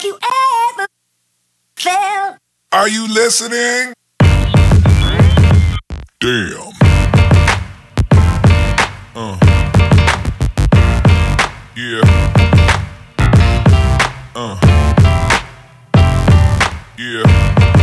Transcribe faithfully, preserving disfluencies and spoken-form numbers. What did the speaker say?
Have you ever felt? Are you listening? Damn. Uh. Yeah. Uh. Yeah.